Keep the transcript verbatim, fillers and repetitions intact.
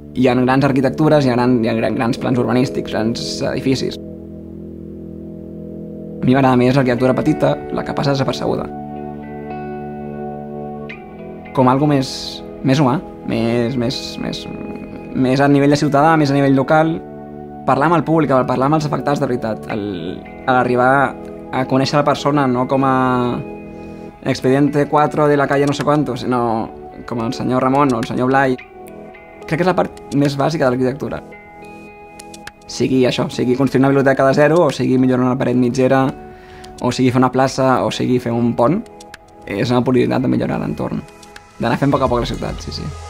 hi ha grans arquitectures, hi ha, gran, hi ha gran, grans plans urbanístics, grans edificis. A mi m'agrada més l'arquitectura petita, la que passa desapercebuda. Com algo més, més humà, més, més, més, més a nivell de ciutadà, més a nivell local. Parlar amb el públic, parlar amb els afectats de veritat, arribar a conèixer la persona no com a expediente quatre de la calle no sé quanto, sinó com el senyor Ramon o el senyor Blai. Crec que és la part més bàsica de l'arquitectura. Sigui això, sigui construir una biblioteca de zero, o sigui millorar una paret mitgera, o sigui fer una plaça, o sigui fer un pont, és una oportunitat de millorar l'entorn. D'anar fent a poc a poc la ciutat, sí, sí.